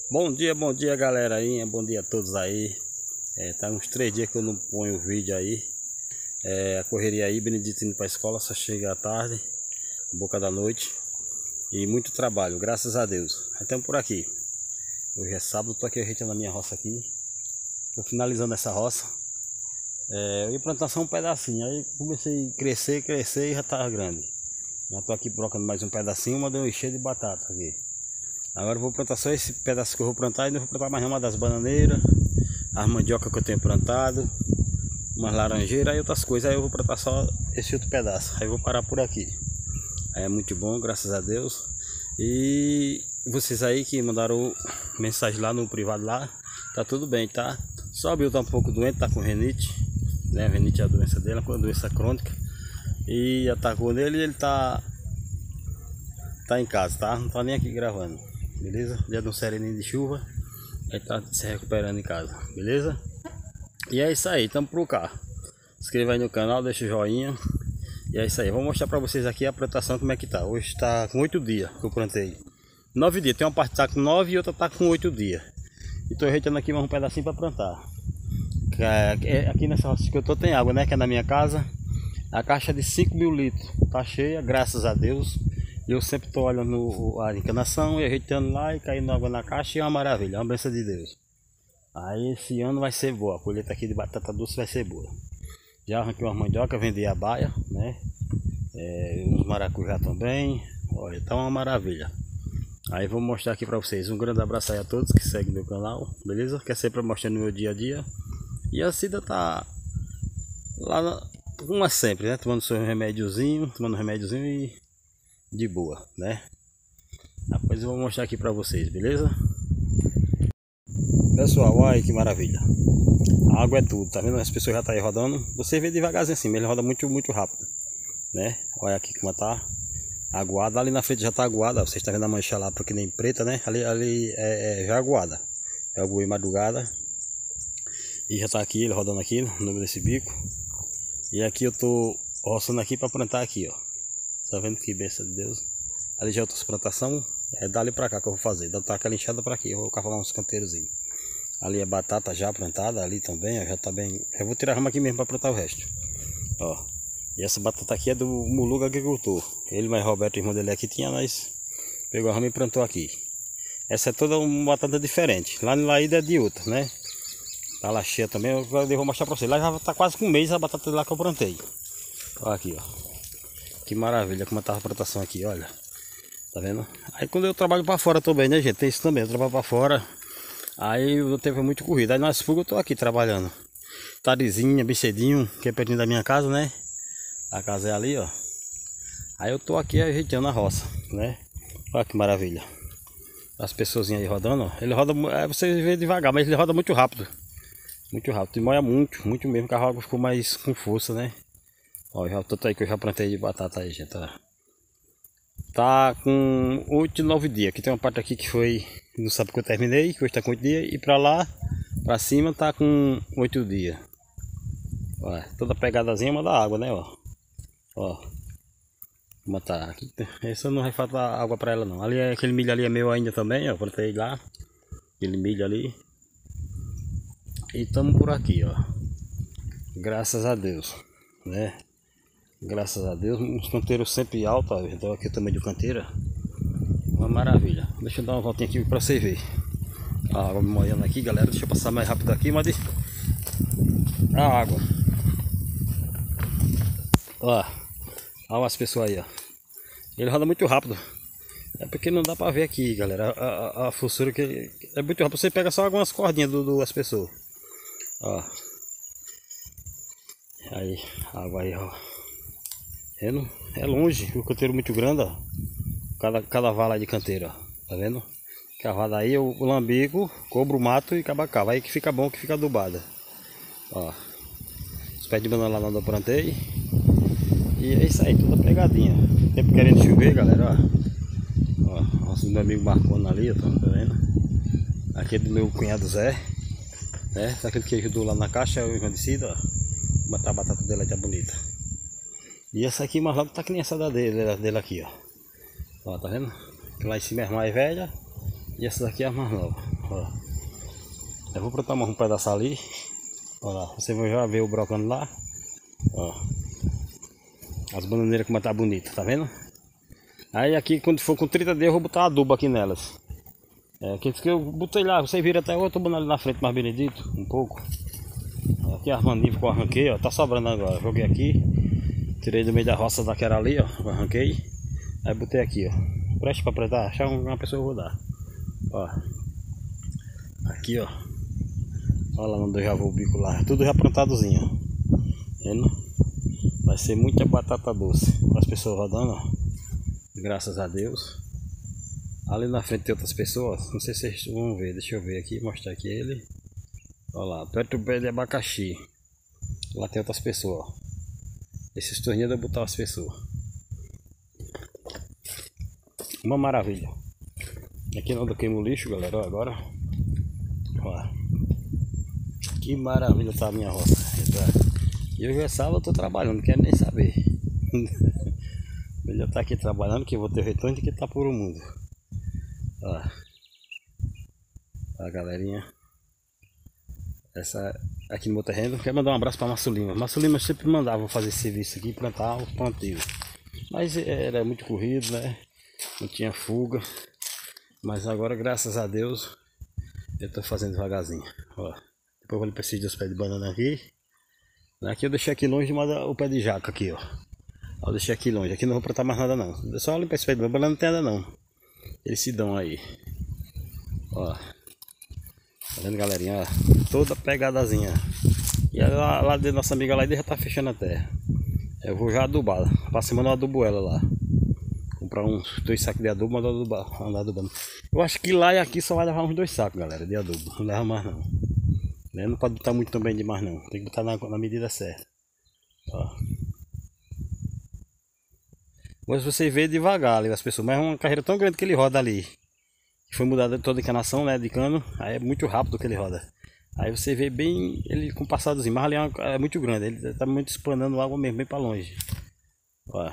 Bom dia galera aí, bom dia a todos aí. Tá uns 3 dias que eu não ponho vídeo aí. A correria aí, Benedito indo pra escola, só chega à tarde, boca da noite. E muito trabalho, graças a Deus. Estamos por aqui. Hoje é sábado, tô aqui ajeitando a minha roça aqui. Tô finalizando essa roça. Eu ia plantar só um pedacinho, aí comecei a crescer e já tava grande. Já tô aqui brocando mais um pedacinho, mas deu um cheio de batata aqui. Agora eu vou plantar só esse pedaço que eu vou plantar e não vou plantar mais uma das bananeiras, as mandioca que eu tenho plantado, umas laranjeiras e outras coisas. Aí eu vou plantar só esse outro pedaço. Aí eu vou parar por aqui. Aí é muito bom, graças a Deus. E vocês aí que mandaram mensagem lá no privado lá, tá tudo bem, tá? Só o Bill tá um pouco doente, tá com renite, né? Renite é a doença dele, uma doença crônica. E atacou nele e ele tá em casa, tá? Não tá nem aqui gravando, beleza? Dia de um sereninho de chuva, ele tá se recuperando em casa, beleza? E é isso aí, tamo por cá. Se inscreva aí no canal, deixa o joinha. E é isso aí, vou mostrar pra vocês aqui a plantação como é que tá. Hoje tá com 8 dias que eu plantei. 9 dias, tem uma parte que tá com 9 e outra tá com 8 dias. E tô ajeitando aqui mais um pedacinho pra plantar. Aqui nessa roça que eu tô tem água, né? Que é na minha casa. A caixa de 5.000 litros tá cheia, graças a Deus. E eu sempre tô olhando a encanação e ajeitando lá e caindo água na caixa, e é uma maravilha, é uma bênção de Deus. Aí esse ano vai ser boa, a colheita aqui de batata doce vai ser boa. Já arranquei uma mandioca, vendi a baia, né? Uns maracujá também. Olha, tá uma maravilha. Aí vou mostrar aqui pra vocês. Um grande abraço aí a todos que seguem meu canal, beleza? Que é sempre mostrando o meu dia a dia. E a Cida tá lá, como sempre, né? Tomando seu remédiozinho, e de boa, né? Depois eu vou mostrar aqui pra vocês, beleza? Pessoal, olha aí que maravilha. A água é tudo, tá vendo? As pessoas já tá aí rodando. Você vê devagarzinho assim, mas ele roda muito rápido, né? Olha aqui como tá aguada. Ali na frente já tá aguada. Vocês estão vendo a mancha lá, porque nem preta, né? Ali já aguada. Eu aguei madrugada. E já tá aqui, ele rodando aqui no meio desse bico. E aqui eu tô roçando aqui pra plantar aqui, ó. Tá vendo que bênção de Deus? Ali já é outras plantação. É dali pra cá que eu vou fazer. Dá aquela enxada pra aqui. Eu vou cavar uns canteirozinhos. Ali é batata já plantada. Ali também, ó, já tá bem. Eu vou tirar a rama aqui mesmo pra plantar o resto. Ó. E essa batata aqui é do Muluga Agricultor. Ele mais Roberto, irmão dele aqui, tinha nós. Pegou a rama e plantou aqui. Essa é toda uma batata diferente. Lá na Laída é de outra, né? Tá lá cheia também. Eu vou mostrar pra vocês. Lá já tá quase com um mês a batata lá que eu plantei. Olha aqui, ó. Que maravilha como tá a plantação aqui, olha. Tá vendo? Aí quando eu trabalho pra fora também, né, gente? Tem isso também, eu trabalho pra fora. Aí o tempo é muito corrido. Aí nas fugas eu tô aqui trabalhando. Tardezinha, bem cedinho, que é pertinho da minha casa, né? A casa é ali, ó. Aí eu tô aqui ajeitando a roça, né? Olha que maravilha. As pessoas aí rodando, ó. Ele roda, você vê devagar, mas ele roda muito rápido. Muito rápido. E molha muito mesmo, que a água ficou mais com força, né? Ó, já tanto aí que eu já plantei de batata aí, gente. Tá com 8, 9 dias. Aqui tem uma parte aqui que foi, não sabe que eu terminei, que hoje tá com 8 dias. E pra lá, pra cima, tá com 8 dias. Ó, toda pegadazinha manda água, né, ó. Ó. Como tá aqui. Essa não vai faltar água pra ela não. Ali é aquele milho ali é meu ainda também, ó. Plantei lá. Aquele milho ali. E tamo por aqui, ó. Graças a Deus, né? Graças a Deus, uns canteiros sempre altos, ó. Então aqui o tamanho de canteira, uma maravilha. Deixa eu dar uma voltinha aqui pra você ver. A água me molhando aqui, galera. Deixa eu passar mais rápido aqui, mas a água. Ó, olha as pessoas aí, ó. Ele roda muito rápido. É porque não dá pra ver aqui, galera. A fossura que é muito rápido. Você pega só algumas cordinhas das pessoas. Ó. Aí, a água aí, ó. É longe, o canteiro muito grande, ó. Cada vala de canteiro, ó. Tá vendo? Cavada aí, o lambico, cobra o mato e cabacava. Aí que fica bom, que fica adubada. Ó. Os pés de banana lá onde eu plantei. E é isso aí, toda pegadinha. Sempre querendo chover, galera, ó. Nosso meu amigo Marcona ali, ó, tá vendo? Aqui é do meu cunhado Zé, né? Aquele que ajudou lá na caixa, o irmão de Cida, ó. Botar a batata dela aí, tá bonita. E essa aqui mais logo tá que nem essa dele aqui, ó. Ó, tá vendo? Lá em cima é a mais velha e essa daqui é a mais nova. ó. Eu vou plantar mais um pedaço ali. Olha lá, você vai já ver o brocando lá. Ó. As bananeiras como tá bonita, tá vendo? Aí aqui quando for com 30 dias eu vou botar adubo aqui nelas. Que eu botei lá, você vira até outro banana ali na frente mais Benedito, um pouco. Aqui as maninhas que eu arranquei, ó, tá sobrando agora. Joguei aqui, tirei do meio da roça daquela ali, ó, arranquei. Aí botei aqui, ó. Preste pra plantar, achar uma pessoa eu vou dar. Ó. Aqui, ó. Olha lá onde eu já vou o bico lá. Tudo já plantadozinho, ó. Vendo? Vai ser muita batata doce. As pessoas rodando, ó. Graças a Deus. Ali na frente tem outras pessoas. Não sei se vocês vão ver. Deixa eu ver aqui, mostrar aqui ele. Olha lá, perto do pé de abacaxi. Lá tem outras pessoas, ó. Esses torneios eu vou botar as pessoas. Uma maravilha. Aqui não queimo lixo, galera. Ó, agora. Ó. Que maravilha tá a minha roça. E hoje é sábado, eu tô trabalhando, não quero nem saber. Melhor tá aqui trabalhando que eu vou ter retorno do que tá por o mundo. Ó. Ó, galerinha. Essa aqui no meu terreno. Quero mandar um abraço para Márcio Lima. Márcio Lima sempre mandava fazer esse serviço aqui, plantar os plantios. Mas era muito corrido, né? Não tinha fuga. Mas agora, graças a Deus, eu tô fazendo devagarzinho. Ó. Depois eu vou precisar dos pés de banana aqui. Aqui eu deixei aqui longe o pé de jaca aqui, ó. Eu deixei aqui longe. Aqui não vou plantar mais nada não. Só limpar esse pé de banana, não tem nada não. Eles se dão aí. Ó. Tá vendo, galerinha? Ó. Toda pegadazinha. E lá de nossa amiga lá já tá fechando a terra. Eu vou já adubar. Pra semana eu adubo ela lá. Comprar uns 2 sacos de adubo, mandar adubando. Eu acho que lá e aqui só vai levar uns 2 sacos, galera, de adubo. Não leva mais não. Não pode botar muito também demais não. Tem que botar na medida certa. Ó. Mas você vê devagar ali as pessoas. Mas é uma carreira tão grande que ele roda ali. Foi mudada toda a encanação, né, de cano. Aí é muito rápido que ele roda. Aí você vê bem ele com passadozinho. Mas ali é muito grande. Ele tá muito esplanando água mesmo, bem pra longe. Ó.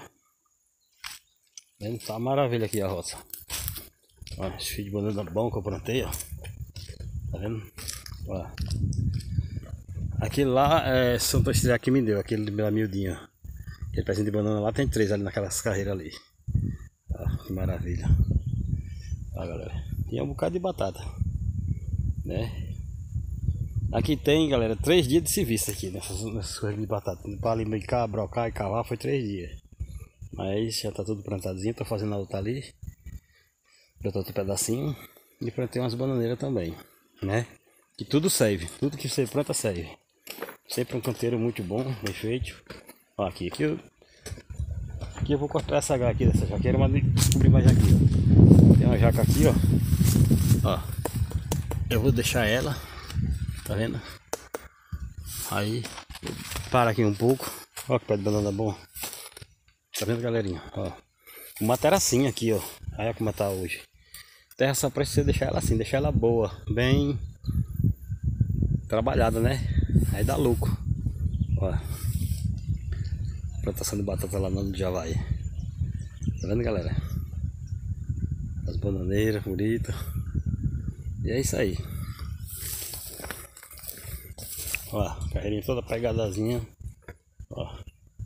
Tá maravilha aqui a roça. Ó, esse fio de banana bom que eu plantei, ó. Tá vendo? Ó. Aquele lá são 2 trilhas que me deu, aquele da miudinha. Aquele pezinho de banana lá tem 3 ali naquelas carreiras ali. Ó, que maravilha. Ó, galera. Tem um bocado de batata, né? Aqui tem, galera, 3 dias de serviço aqui nessas coisas de batata. Para alimentar, brocar e cavar foi 3 dias. Mas já tá tudo plantadinho. Tô fazendo a outra ali. Plantei outro pedacinho. E plantei umas bananeiras também, né? Que tudo serve. Tudo que você planta serve. Sempre um canteiro muito bom, bem feito. Ó, aqui eu vou cortar essa jaca aqui dessa jaqueira, mas descobrir mais aqui, ó. Tem uma jaca aqui, ó. Eu vou deixar ela. Tá vendo? Aí para aqui um pouco. Ó que pé de banana bom. Tá vendo, galerinha? Ó. Uma terracinha aqui, ó. Olha como tá hoje. Terra só precisa deixar ela assim, deixar ela boa, bem trabalhada, né? Aí dá lucro. Ó. Plantação de batata lá no Javaí. Tá vendo, galera? As bananeiras bonitas. E é isso aí. Ó, carreirinha toda pegadazinha. Ó.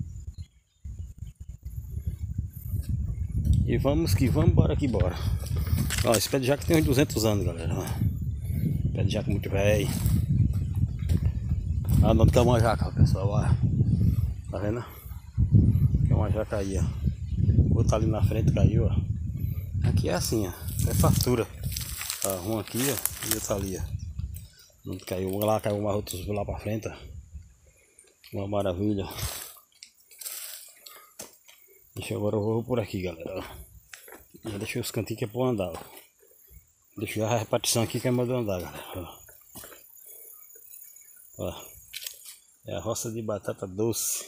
E vamos que vamos, bora que bora. Ó, esse pé de jaca tem uns 200 anos, galera. Ó. Pé de jaca muito velho. Olha o nome da uma jaca, pessoal. Ó. Tá vendo? Tem uma jaca aí, ó. Outra ali na frente caiu, ó. Aqui é assim, ó. É fartura. Ó, uma aqui, ó. E outra ali, ó. Não caiu lá, caiu mais outros lá pra frente, ó. Uma maravilha. Deixa agora eu vou por aqui, galera. Já deixei os cantinhos que é pro andar, ó. Deixa a repartição aqui que é modo andar, galera. Ó. É a roça de batata doce.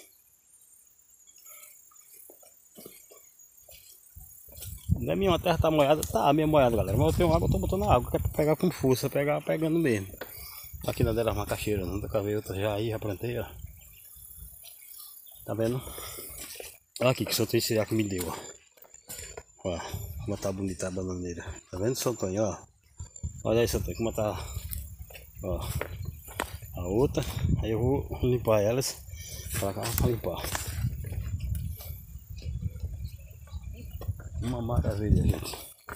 A minha terra tá molhada, tá meio molhada, galera. Mas eu tenho água, eu tô botando água, que é pra pegar com força, pegando mesmo. Aqui na dela macaxeira, não dá pra ver outra já aí, já plantei, ó. Tá vendo? Olha aqui que soltei esse já que me deu, ó. Ó, como tá bonita a bananeira. Tá vendo, São Antônio, ó? Olha isso aqui, como tá, ó, a outra. Aí eu vou limpar elas pra cá pra limpar. Uma maravilha, gente.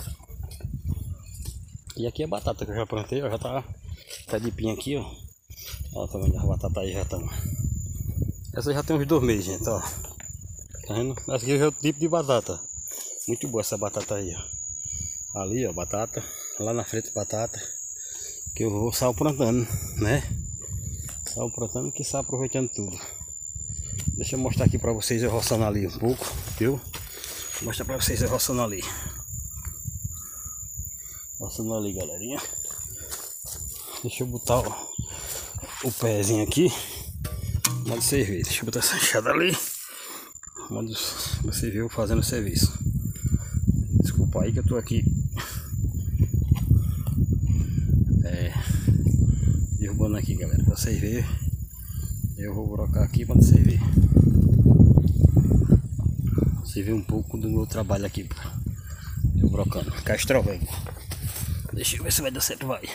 E aqui é batata que eu já plantei, ó, já tá de pinha aqui, ó. Ó, tá vendo? A batata aí já tá. Essa já tem uns 2 meses, gente, ó. Tá vendo? Essa aqui é o tipo de batata. Muito boa essa batata aí, ó. Ali, ó, batata. Lá na frente, batata. Que eu vou só plantando, né? Só plantando que está aproveitando tudo. Deixa eu mostrar aqui pra vocês eu roçando ali um pouco, viu? Vou mostrar pra vocês eu roçando ali. Roçando ali, galerinha. Deixa eu botar o pezinho aqui. Modo servir. Deixa eu botar essa enxada ali. Modo você viu fazendo o serviço. Desculpa aí que eu tô aqui derrubando aqui, galera, pra vocês verem. Eu vou brocar aqui pra vocês verem. Você vê um pouco do meu trabalho aqui, eu brocando. Castrol, velho. Deixa eu ver se vai dar certo, vai.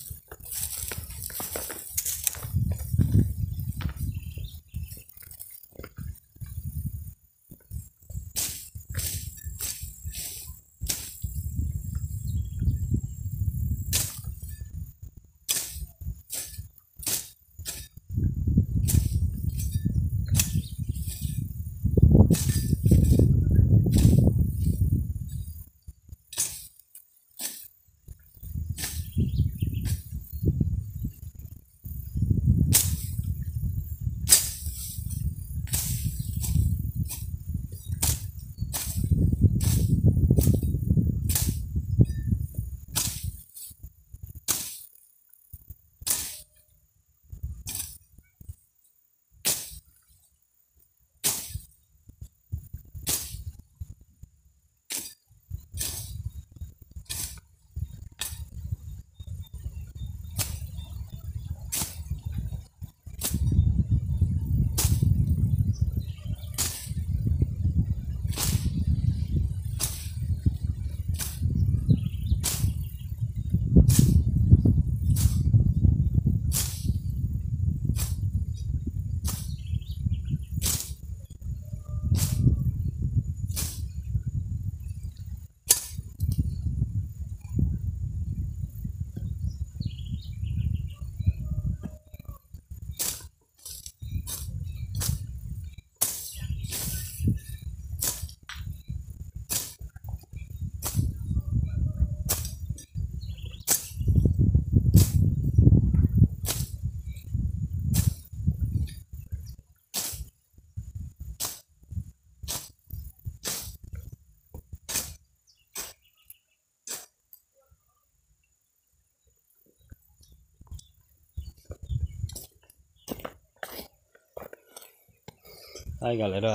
Aí, galera,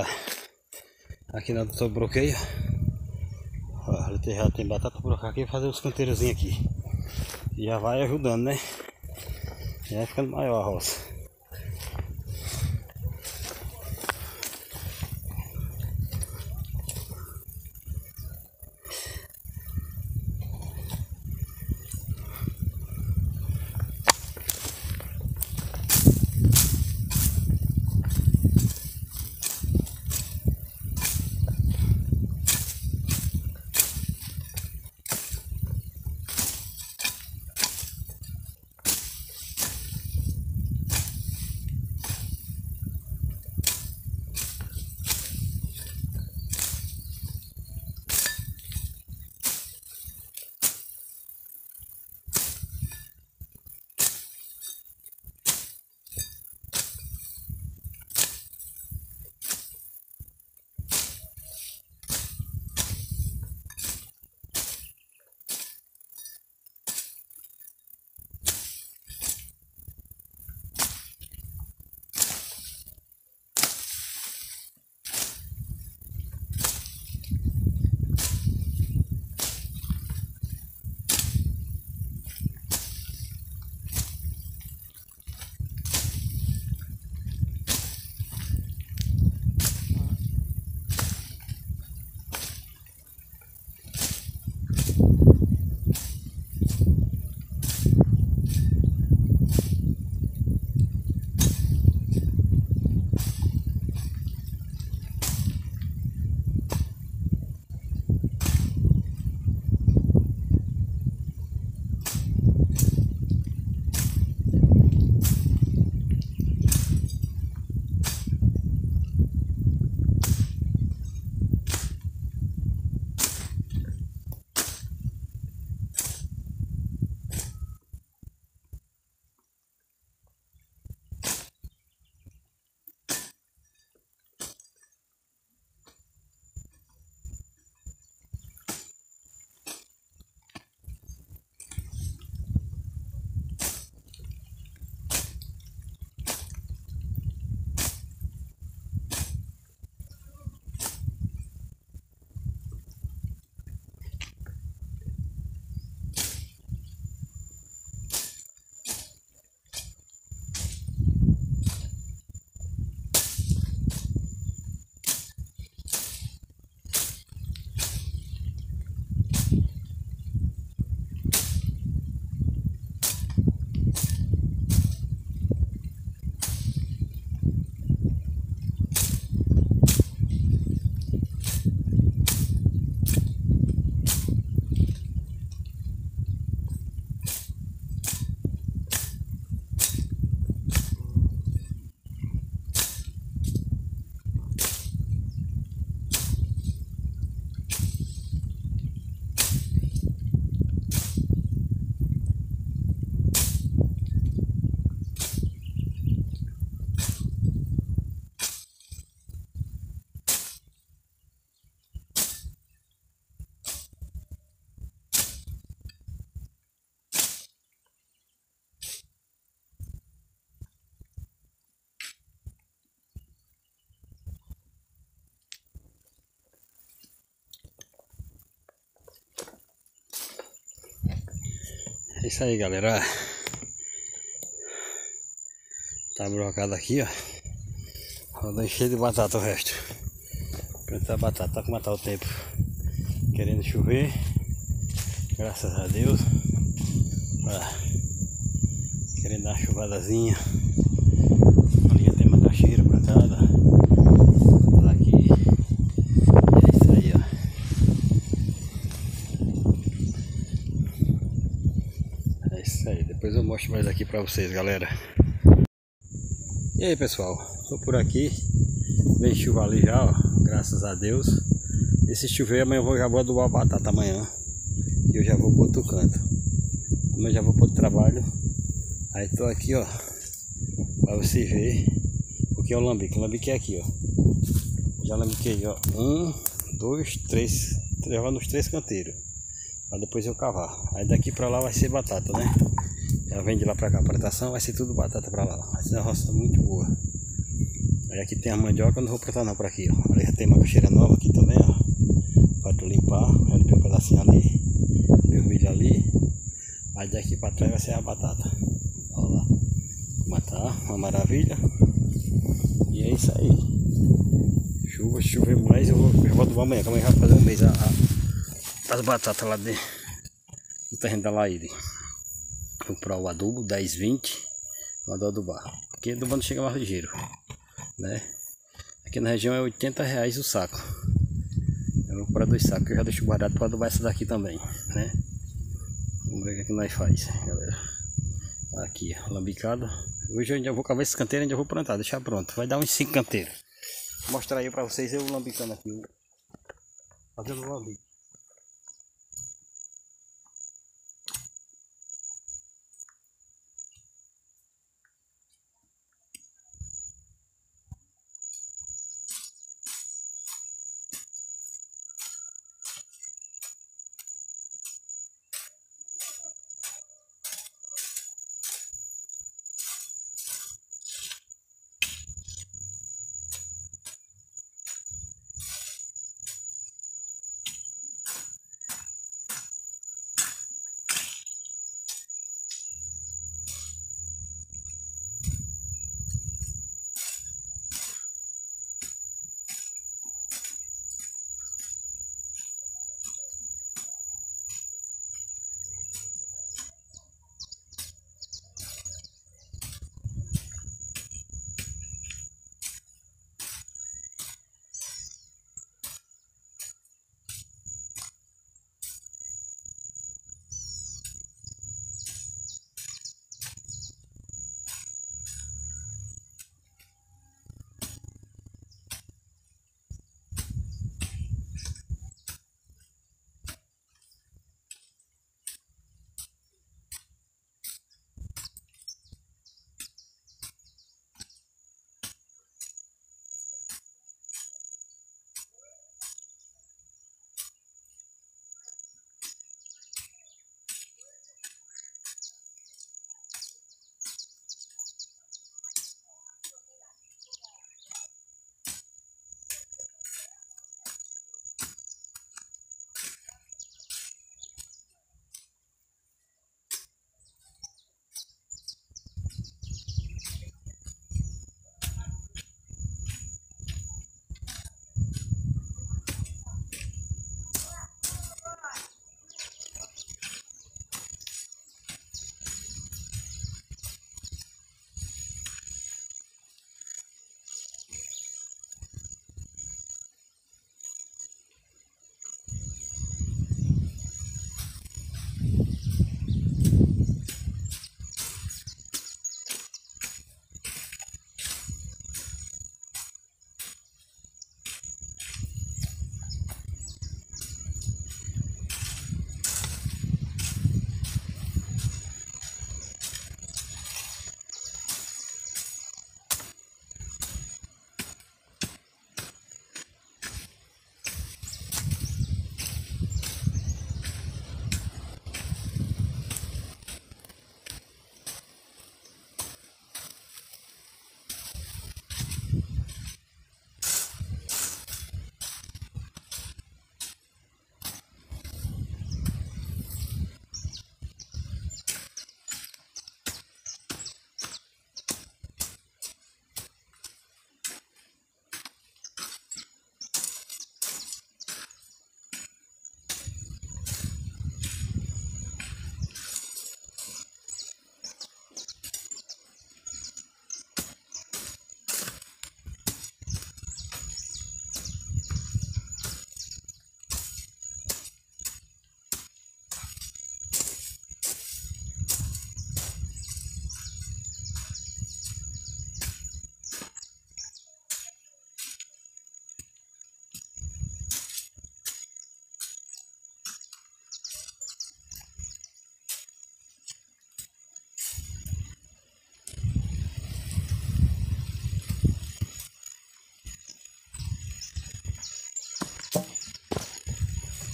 ó, aqui na do broqueio, ó, já tem batata por cá, aqui fazer os canteirozinhos aqui. E já vai ajudando, né? Já vai ficando maior a roça. É isso aí, galera. Tá brocado aqui, ó. Rodando cheio de batata o resto. Plantar batata, tá como tá o tempo. Querendo chover. Graças a Deus. Querendo dar uma chuvadazinha. Ali já tem macaxeira plantada. Aqui. É isso aí, ó. É isso aí. Depois eu mostro mais aqui pra vocês, galera. E aí, pessoal, tô por aqui. Vem chuva ali já, ó, graças a Deus. Esse chover amanhã eu já vou adubar a batata amanhã. E eu já vou pro outro canto. Amanhã já vou pro outro trabalho. Aí tô aqui, ó, pra você ver o que é o lambique. O lambique é aqui, ó. Já lambiquei, ó, 1, 2, 3. Levar nos 3 canteiros. Pra depois eu cavar. Aí daqui pra lá vai ser batata, né? Já vem de lá pra cá a plantação, vai ser tudo batata pra lá. Vai ser uma roça muito boa. Aí aqui tem a mandioca, eu não vou plantar não por aqui, ó. Ali já tem macaxeira nova aqui também, ó. Pra tu limpar, já limpei um pedacinho ali, meu milho ali. Aí daqui pra trás vai ser a batata. Olha lá. Matar, uma maravilha. E é isso aí. Chuva, se chover mais, eu vou adubar amanhã, que amanhã vai fazer um mês as batatas lá dentro do terreno da Laíde. Vou comprar o adubo 10,20, mandar adubar. Porque adubando chega mais ligeiro, né? Aqui na região é R$80 o saco. Eu vou comprar 2 sacos, que eu já deixo guardado para adubar essa daqui também, né? Vamos ver o que nós faz, galera. Aqui, lambicado. Hoje eu ainda vou cavar esse canteiro e ainda vou plantar, deixar pronto. Vai dar uns 5 canteiros. Vou mostrar aí para vocês eu lambicando aqui, fazendo o lambique.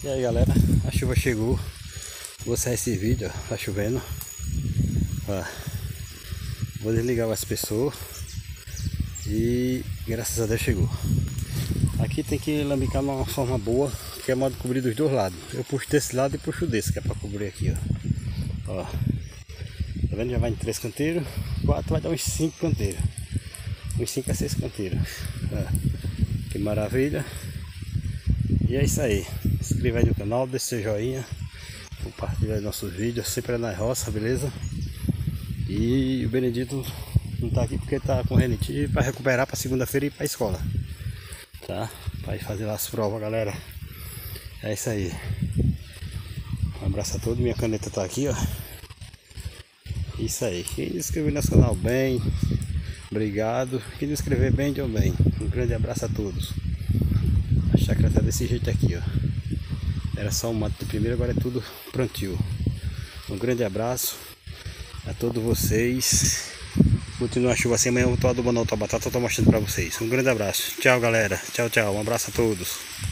E aí galera, a chuva chegou. Vou sair esse vídeo, ó, tá chovendo. Ó, vou desligar o aspersor. E graças a Deus chegou. Aqui tem que lambicar de uma forma boa, que é modo de cobrir dos dois lados. Eu puxo desse lado e puxo desse, que é para cobrir aqui, ó. Tá vendo? Já vai em 3 canteiros, 4 vai dar uns 5 canteiros. Uns 5 a 6 canteiros. Ó, que maravilha. E é isso aí. Se inscreva aí no canal, deixe seu joinha, compartilha nossos vídeos, sempre é na roça, beleza? E o Benedito não tá aqui porque tá com renite para recuperar para segunda-feira e ir para a escola, tá? Para ir fazer lá as provas, galera. É isso aí. Um abraço a todos. Minha caneta tá aqui, ó. Isso aí. Quem se inscreveu no nosso canal, bem, obrigado. Quem não inscrever bem, deu bem. Um grande abraço a todos. A chácara tá desse jeito aqui, ó. Era só um mato de primeiro, agora é tudo plantio. Um grande abraço a todos vocês. Continua a chuva assim, amanhã eu vou estar adubando outra batata, eu tô mostrando pra vocês. Um grande abraço. Tchau galera. Tchau, tchau. Um abraço a todos.